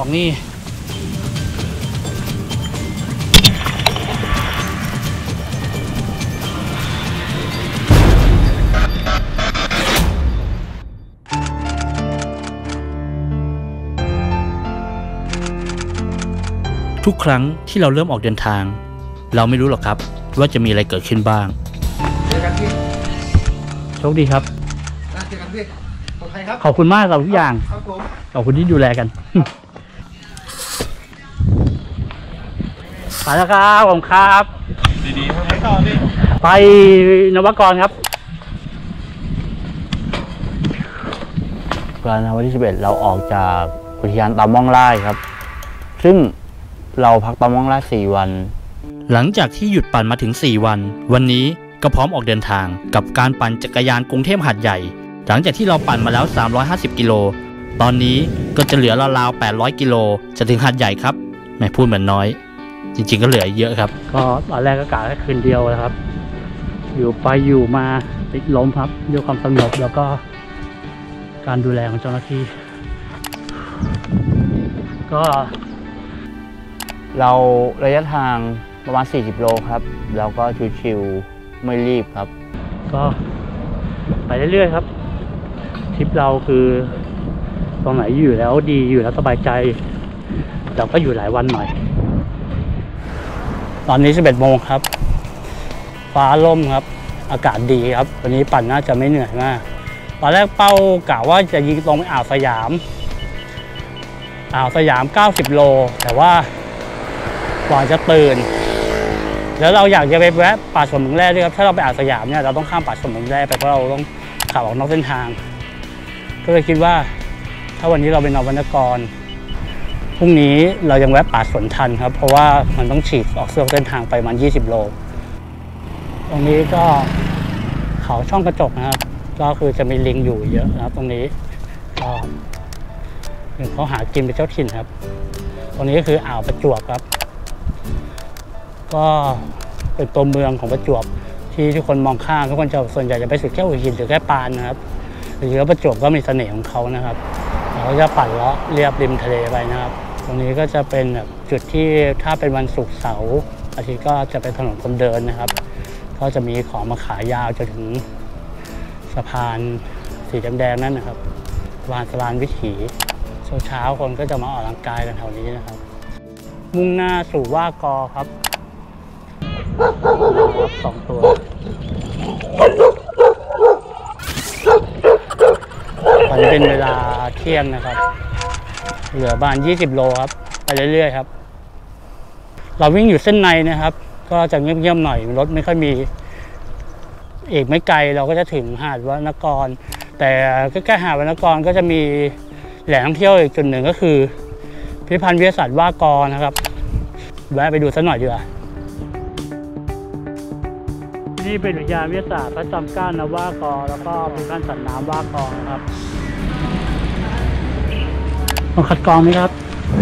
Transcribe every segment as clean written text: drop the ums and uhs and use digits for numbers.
นี่ทุกครั้งที่เราเริ่มออกเดินทางเราไม่รู้หรอกครับว่าจะมีอะไรเกิดขึ้นบ้างเจอกันพี่โชคดีครับเจอกันพี่ขอบคุณมากสำหรับทุกอย่างขอบคุณที่ดูแลกันไปแล้วครับผมครับดีๆไปต่อดิไปนวกรครับวันที่11เราออกจากอุทยานตาม่องไร่ครับซึ่งเราพักตาม่องไร่4 วันหลังจากที่หยุดปั่นมาถึง4 วันวันนี้ก็พร้อมออกเดินทางกับการปั่นจักรยานกรุงเทพหาดใหญ่หลังจากที่เราปั่นมาแล้ว350 กิโลตอนนี้ก็จะเหลือราวๆ800 กิโลจะถึงหาดใหญ่ครับไม่พูดเหมือนน้อยจริงๆก็เหลือเยอะครับก็ตอนแรกก็กะแค่คืนเดียวนะครับอยู่ไปอยู่มาติดลมครับด้วยความสงบแล้วก็การดูแลของเจ้าหน้าที่ก็เราระยะทางประมาณ40 โลครับแล้วก็ชิวๆไม่รีบครับก็ไปเรื่อยๆครับทริปเราคือตรงไหนอยู่แล้วดีอยู่แล้วสบายใจเราก็อยู่หลายวันหน่อยตอนนี้11 โมงครับฟ้าล่มครับอากาศดีครับวันนี้ปั่นน่าจะไม่เหนื่อยมากตอนแรกเป้ากะว่าจะยิงตรงไปอ่าวสยาม90 โลแต่ว่าก่อนจะตื่นแล้วเราอยากจะไปแวะป่าสวนมึงแร่ด้วยครับถ้าเราไปอ่าวสยามเนี่ยเราต้องข้ามป่าสวนมึงแร่ไปเพราะเราต้องขับออกนอกเส้นทางก็เลยคิดว่าถ้าวันนี้เราเป็นนวนกรพรุ่งนี้เรายังแวะป่าสวนทันครับเพราะว่ามันต้องฉีกออกเส้นทางไปมัน20 โลตรงนี้ก็เขาช่องกระจกนะครับก็คือจะมีลิงอยู่เยอะนะครับตรงนี้ก็เขาหากินเป็นเจ้าถิ่นครับตรงนี้ก็คืออ่าวประจวบครับก็เป็นตัวเมืองของประจวบที่ทุกคนมองข้ามทุกคนจะส่วนใหญ่จะไปสุดแค่หัวหินหรือแค่ปานนะครับหรือประจวบก็มีเสน่ห์ของเขานะครับเขาจะปั่นเลาะเรียบริมทะเลไปนะครับตรงนี้ก็จะเป็นแบบจุดที่ถ้าเป็นวันศุกร์เสาร์อาทิตย์ก็จะเป็นถนนคนเดินนะครับก็จะมีของมาขายยาวจนถึงสะพานสีแดงๆนั่นนะครับสะพานวิถีเช้าคนก็จะมาออกกำลังกายกันแถวนี้นะครับมุ่งหน้าสู่ว่ากอครับ2 ตัวตอนนี้เป็นเวลาเที่ยงนะครับเหลือบ้าน20 โลครับไปเรื่อยๆครับเราวิ่งอยู่เส้นในนะครับก็จะเงียบๆหน่อยรถไม่ค่อยมีอีกไม่ไกลเราก็จะถึงหาดวนกรแต่ใกล้ๆหาดวนกรก็จะมีแหล่งท่องเที่ยวอีกจุดหนึ่งก็คือพิพิธภัณฑ์วิทยาศาสตร์ว่ากอนะครับแวะไปดูสักหน่อยดีกว่านี่เป็นอุทยานวิทยาศาสตร์พระจอมเกล้านะว่ากอแล้วก็พิพิธภัณฑ์สัตว์น้ำว่ากอนะครับต้องคัดกรองไหมครับ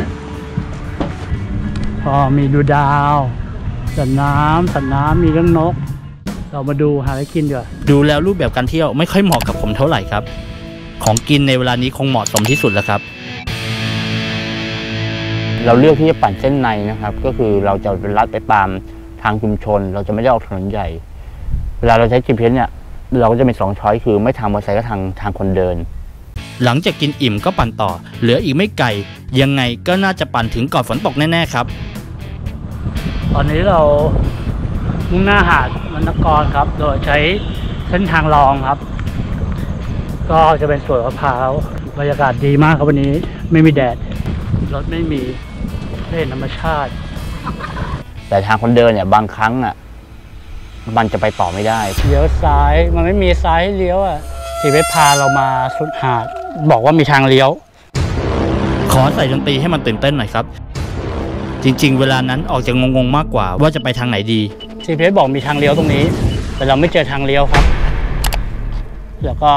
พอมีดูดาวสัตว์น้ำมีเรื่องนกเรามาดูหาอะไรกินดีกว่าดูแล้วรูปแบบการเที่ยวไม่ค่อยเหมาะกับผมเท่าไหร่ครับของกินในเวลานี้คงเหมาะสมที่สุดแล้วครับเราเลือกที่จะปั่นเส้นในนะครับก็คือเราจะลัดไปตามทางชุมชนเราจะไม่ได้ออกถนนใหญ่เวลาเราใช้ GPS เนี่ยเราก็จะมี2 ช้อยคือไม่ทางมอเตอร์ไซค์ก็ทางคนเดินหลังจากกินอิ่มก็ปั่นต่อเหลืออีกไม่ไกลยังไงก็น่าจะปั่นถึงก่อนฝนตกแน่ๆครับตอนนี้เรามุ่งหน้าหาดวนกรครับโดยใช้เส้นทางรองครับก็จะเป็นสวนมะพร้าวบรรยากาศดีมากครับวันนี้ไม่มีแดดรถไม่มีได้เห็นธรรมชาติแต่ทางคนเดินเนี่ยบางครั้งอ่ะมันจะไปต่อไม่ได้เลี้ยวซ้ายมันไม่มีซ้ายให้เลี้ยวอ่ะที่ไปพาเรามาสุดหาดบอกว่ามีทางเลี้ยวขอใส่ดนตรีให้มันตื่นเต้นหน่อยครับจริงๆเวลานั้นออกจะงงๆมากกว่าว่าจะไปทางไหนดีที่เพชรบอกมีทางเลี้ยวตรงนี้แต่เราไม่เจอทางเลี้ยวครับแล้วก็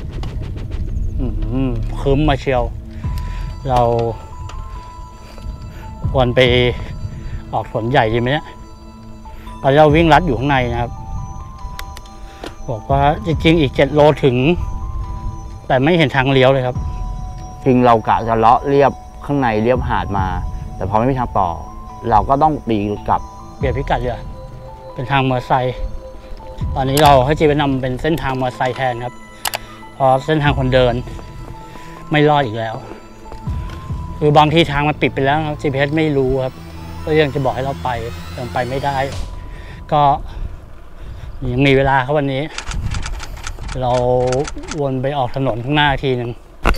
คืมมาเชียวเราควรไปออกถนนใหญ่ดีไหมเนี่ยตอนเราวิ่งลัดอยู่ข้างในนะครับบอกว่าจริงๆอีก7 โลถึงแต่ไม่เห็นทางเลี้ยวเลยครับจริงเรากะจะเลาะเรียบข้างในเลียบหาดมา แต่พอไม่มีทางต่อเราก็ต้องตีกลับเปลี่ยนพิกัดเลยเป็นทางมอเตอร์ไซค์ตอนนี้เราให้จีไปนำเป็นเส้นทางมอเตอร์ไซค์แทนครับเพราะเส้นทางคนเดินไม่รอดอีกแล้วคือบางที่ทางมันปิดไปแล้วครับ GPS ไม่รู้ครับก็ยังจะบอกให้เราไปยังไปไม่ได้ก็ยังมีเวลาครับวันนี้เราวนไปออกถนนข้างหน้าทีหนึ่ง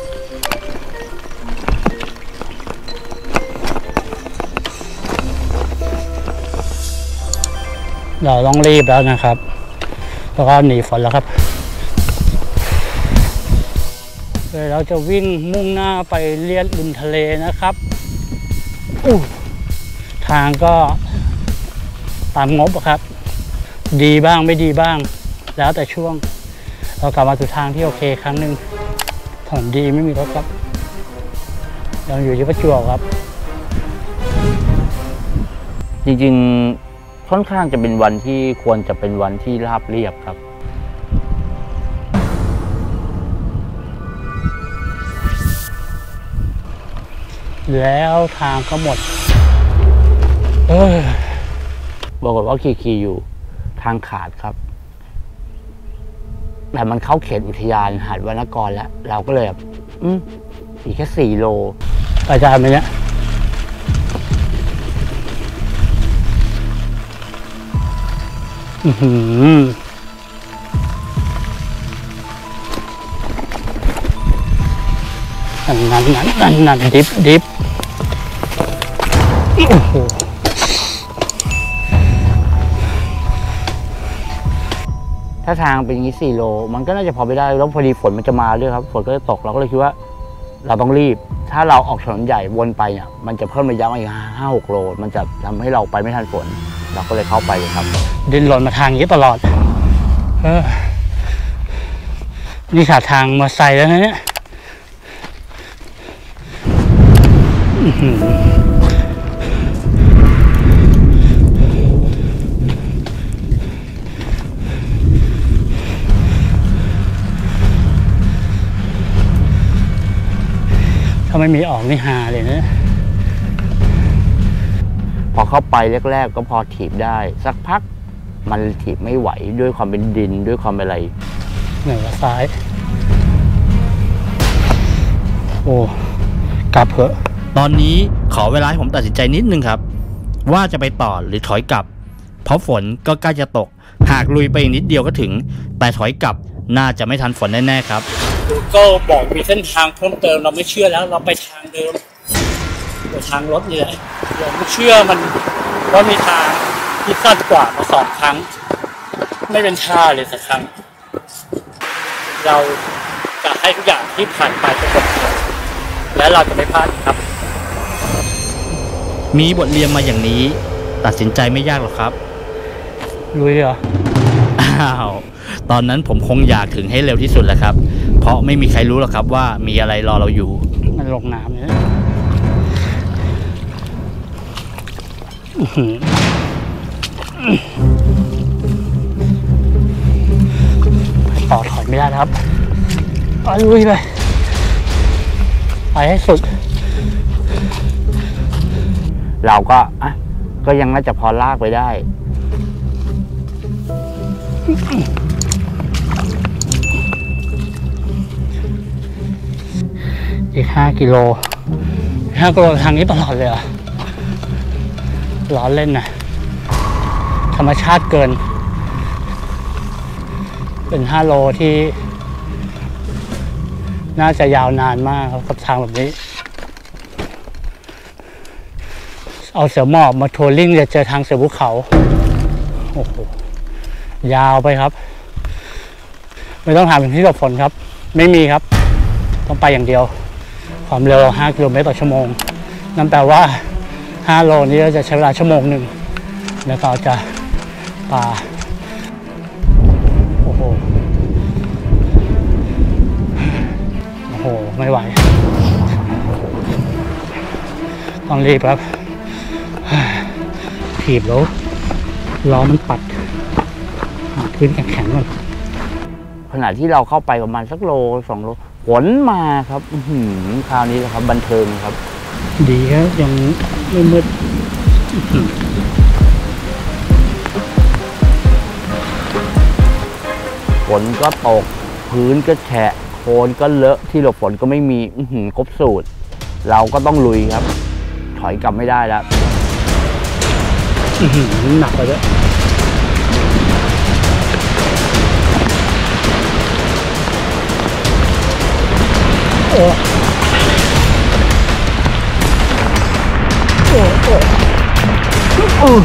เราต้องรีบแล้วนะครับแล้วก็หนีฝนแล้วครับเราจะวิ่งมุ่งหน้าไปเลียดริมทะเลนะครับทางก็ตามงบครับดีบ้างไม่ดีบ้างแล้วแต่ช่วงเรากลับมาสู่ทางที่โอเคครั้งหนึ่งถนนดีไม่มีรถครับยังอยู่ที่ประจวบครับจริงๆค่อนข้างจะเป็นวันที่ควรจะเป็นวันที่ราบเรียบครับแล้วทางก็หมดบอกว่าขี่อยู่ทางขาดครับแต่มันเข้าเขตอุทยานหาดวรรณกรแล้วเราก็เลยแบบอีกแค่4 โลอาจารย์ไหมเนี่ยนั่นดิบโอ้โหถ้าทางเป็นอย่างนี้4 โลมันก็น่าจะพอไปได้แล้วพอดีฝนมันจะมาด้วยครับฝนก็จะตกเราก็เลยคิดว่าเราต้องรีบถ้าเราออกถนนใหญ่วนไปเนี่ยมันจะเพิ่มระยะมาอีก5-6 โลมันจะทำให้เราไปไม่ทันฝนเราก็เลยเข้าไปเลยครับดินหล่นมาทางนี้ตลอดนี่ขาดทางมาใส่แล้วนะเนี่ยถ้าไม่มีออกนี่ฮาเลยนะพอเข้าไปแรกๆก็พอถีบได้สักพักมันถีบไม่ไหวด้วยความเป็นดินด้วยความเป็นอะไรเหนือซ้ายโอ้กลับเถอะตอนนี้ขอเวลาให้ผมตัดสินใจนิดนึงครับว่าจะไปต่อหรือถอยกลับเพราะฝนก็ใกล้จะตกหากลุยไปอีกนิดเดียวก็ถึงแต่ถอยกลับน่าจะไม่ทันฝนแน่ๆครับก็บอกมีเส้นทางเพิ่มเติมเราไม่เชื่อแล้วเราไปทางเดิมไปทางรถนี่แหละเราไม่เชื่อมันว่ามีทางที่สั้นกว่ามา2 ครั้งไม่เป็นท่าเลยสักครั้งเราจะให้ทุกอย่างที่ผ่านไปเป็นบทเรียนและเราจะไม่พลาดครับมีบทเรียนมาอย่างนี้ตัดสินใจไม่ยากหรอกครับลุยเหรอตอนนั้นผมคงอยากถึงให้เร็วที่สุดแหละครับเพราะไม่มีใครรู้หรอกครับว่ามีอะไรรอเราอยู่มันลงน้ำเนี่ยต่อถอยไม่ได้ครับลุยไปให้สุดเราก็ยังน่าจะพอลากไปได้อีก5 กิโลทางนี้ตลอดเลยเหรอล้อเล่นนะธรรมชาติเกินเป็น5 โลที่น่าจะยาวนานมากครับกับทางแบบนี้เอาเสือหมอบมาทัวริ่งจะเจอทางเสือภูเขาโอ้โหยาวไปครับไม่ต้องถามถึงที่หลบฝนครับไม่มีครับต้องไปอย่างเดียวความเร็ว5 กิโลเมตรต่อชั่วโมงนั่นแปลว่า5 โลนี้เราจะใช้เวลาชั่วโมงหนึ่งแล้วก็จะป่าโอ้โหไม่ไหวต้องรีบครับถีบแล้วล้อมันปัดพื้นแข็งๆก่อนขณะที่เราเข้าไปประมาณสักโล 2 โลฝนมาครับคราวนี้ครับบันเทิงครับดีครับยังไม่มืดฝนก็ตกพื้นก็แฉะโคลนก็เลอะที่หลบฝนก็ไม่มีครบสูตร เราก็ต้องลุยครับ ถอยกลับไม่ได้แล้วหนักไปด้วยโอ้โอ้โอ้โอ้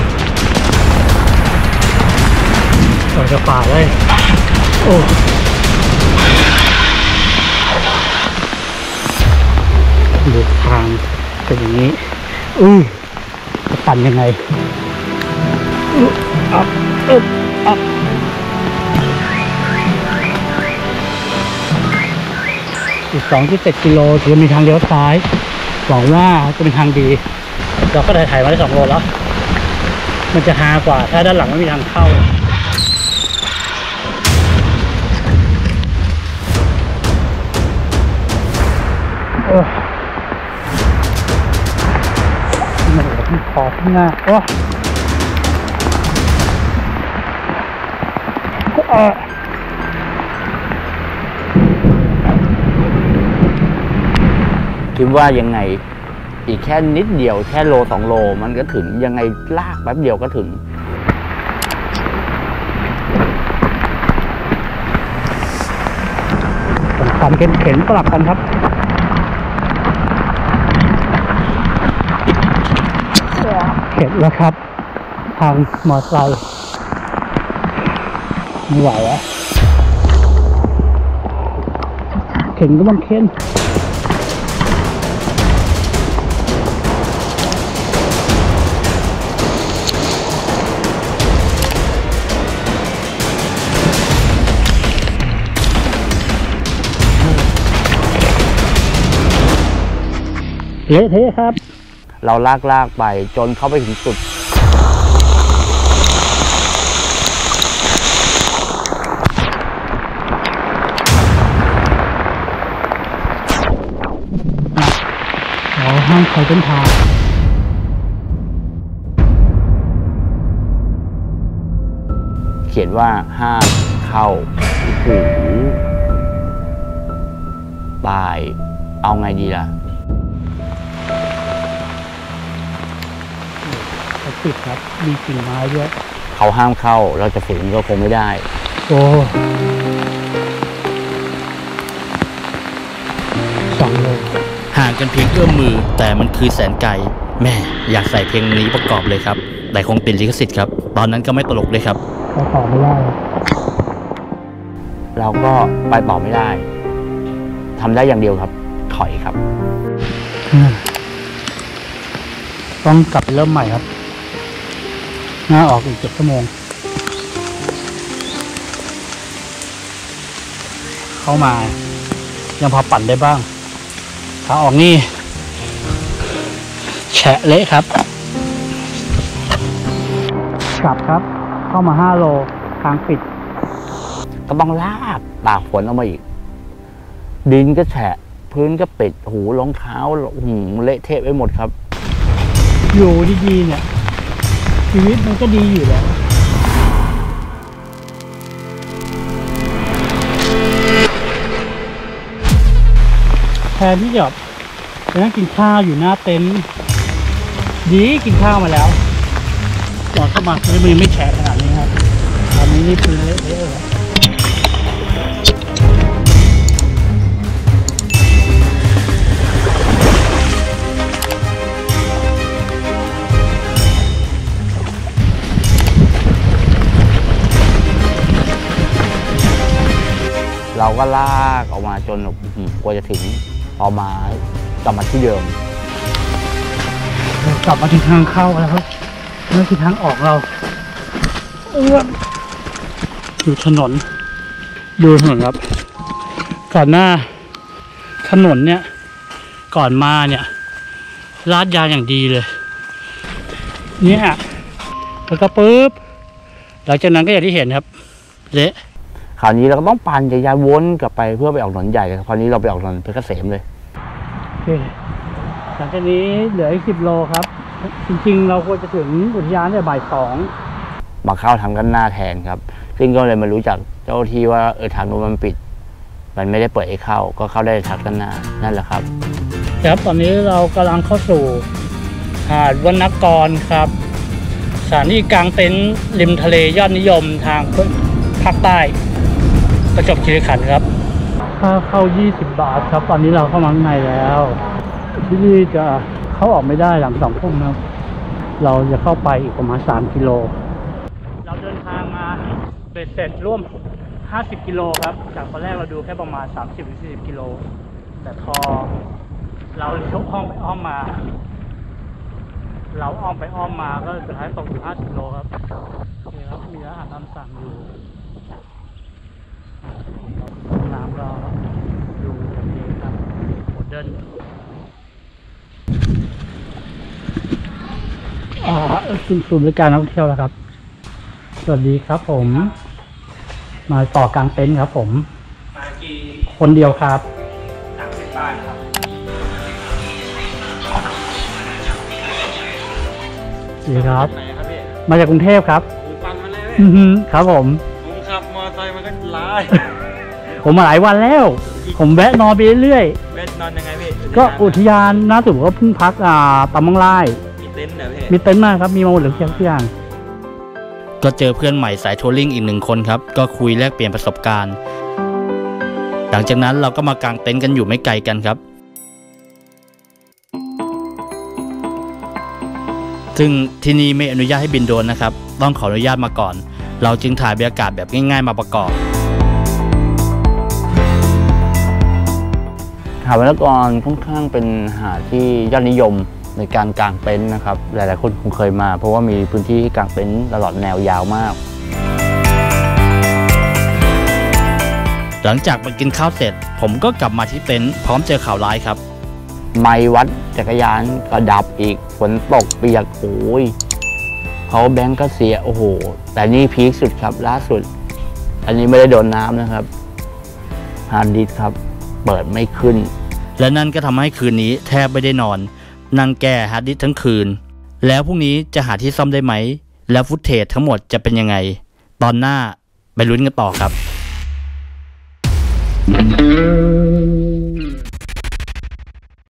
ออกจากป่าเลยโอ้ดูทางเป็นอย่างนี้จะปั่นยังไงอัพอีก 2.7 กิโลถือมีทางเลี้ยวซ้ายหวังว่าจะเป็นทางดีเราก็ถ่ายมาได้2 โลแล้วมันจะฮากว่าถ้าด้านหลังไม่มีทางเข้ามันเหลือที่คอที่หน้าคิดว่ายังไงอีกแค่นิดเดียวแค่โล2 โลมันก็ถึงยังไงลากแป๊บเดียวก็ถึงความเข้มแข็งสลับกันครับเข็ดแล้วครับทางมอเตอร์ไซค์ไม่ไหวแล้วเข็นก็ต้องเข็นเละเทะครับเราลากไปจนเข้าไปถึงสุดห้ามใครเป็นทางเขียนว่าห้ามเข้าหูตายเอาไงดีล่ะติดครับมีกิ่งไม้ด้วยเขาห้ามเข้าเราจะฝืนก็คงไม่ได้โอ้2 โลห่างกันเพียงเอื้อมมือแต่มันคือแสนไกลแม่อยากใส่เพลงนี้ประกอบเลยครับแต่คงติดลิขสิทธิ์ครับตอนนั้นก็ไม่ตลกเลยครับไปต่อไม่ได้เราก็ไปต่อไม่ได้ทำได้อย่างเดียวครับถอยครับต้องกลับเริ่มใหม่ครับหน้าออกอีก7 ชั่วโมงเข้ามายังพอปั่นได้บ้างขาออกนี่แฉะเละครับกลับครับเข้ามา5 โลทางปิดก็ต้องลากตากฝนออกมาอีกดินก็แฉะพื้นก็ปิดหูรองเท้าเละเทะไปหมดครับอยู่ดีๆเนี่ยชีวิตมันก็ดีอยู่แล้วแทนที่จะไปนั่งกินข้าวอยู่หน้าเต็นท์ดีกินข้าวมาแล้วก่อนเข้ามามือไม่แฉะขนาดนี้ครับตอนนี้นี่พื้นเละเทะเลยเราก็ลากออกมาจนกว่าจะถึงพอมากลับมาที่เดิมกลับมาถึงทางเข้าแล้วครับนี่คือทางออกเราดูถนนครับก่อนหน้าถนนเนี่ยก่อนมาเนี่ยลาดยางอย่างดีเลยเนี่ยแล้วก็ปุ๊บหลังจากนั้นก็อย่างที่เห็นครับเละคราวนี้เราก็ต้องปั่นจักรยานวนกลับไปเพื่อไปออกถนนใหญ่คราวนี้เราไปออกถนนเพชรเกษมเลยหลังจากนี้เหลืออีก10 โลครับจริงๆเราควรจะถึงอุทยานได้บ่าย 2 มาเข้าทางด้านหน้าแทนครับซึ่งก็เลยมารู้จักเจ้าที่ว่าทางนู้นมันปิดมันไม่ได้เปิดให้เข้าก็เข้าได้ทางด้านหน้านั่นแหละครับครับตอนนี้เรากำลังเข้าสู่หาดวรรณกรครับสถานีกลางเต็นท์ริมทะเลยอดนิยมทางภาคใต้ประจวบคีรีขันธ์ครับค่าเข้า20 บาทครับตอนนี้เราเข้ามาข้างในแล้วที่นี่จะเข้าออกไม่ได้หลัง2 ทุ่มครับเราจะเข้าไปอีกประมาณ3 กิโลเราเดินทางมาเบ็ดเสร็จร่วม50 กิโลครับจากตอนแรกเราดูแค่ประมาณ 30-40 กิโลแต่พอเรายกอ้อมไปอ้อมมาเราอ้อมไปอ้อมมาก็สุดท้ายตกอยู่50 โลครับโอเคครับมีอาหารตามสั่งอยู่น้ำก็ดูแบบนี้ครับโมเดิร์นศูนย์บริการนักท่องเที่ยวแล้วครับสวัสดีครับผมมาต่อกลางเต็นท์ครับผมมากี่คนเดียวครับ30 บาทครับดีครับมาจากกรุงเทพครับฟังมาเลยครับผมขับมอเตอร์ไซค์มันก็ล้าผมมาหลายวันแล้วผมแวะนอนไปเรื่อยๆแวะนอนยังไงพี่ก็อุทยานน่าสุดก็เพิ่งพักตำมังไล่มีเต็นท์เหรอพี่มีเต็นท์มากครับมีมาหมดเลยทุกอย่างก็เจอเพื่อนใหม่สายทัวริ่งอีก1 คนครับก็คุยแลกเปลี่ยนประสบการณ์หลังจากนั้นเราก็มากางเต็นท์กันอยู่ไม่ไกลกันครับซึ่งที่นี่ไม่อนุญาตให้บินโดรนนะครับต้องขออนุญาตมาก่อนเราจึงถ่ายบรรยากาศแบบง่ายๆมาประกอบหาดวรรณกรค่อนข้างเป็นหาดที่ยอดนิยมในการกางเต็นท์นะครับหลายๆคนคงเคยมาเพราะว่ามีพื้นที่กางเต็นท์ตลอดแนวยาวมากหลังจากไปกินข้าวเสร็จผมก็กลับมาที่เต็นท์พร้อมเจอข่าวร้ายครับไมค์วัดจักรยานก็ดับอีกฝนตกเปียกโอ้ยเขาแบงก์ก็เสียโอ้โหแต่นี่พีคสุดครับล่าสุดอันนี้ไม่ได้โดนน้ำนะครับฮาร์ดดิสก์ครับเปิดไม่ขึ้นและนั่นก็ทำให้คืนนี้แทบไม่ได้นอนนั่งแก้ฮาร์ดดิสก์ทั้งคืนแล้วพรุ่งนี้จะหาที่ซ่อมได้ไหมแล้วฟุตเทจทั้งหมดจะเป็นยังไงตอนหน้าไปลุ้นกันต่อครับ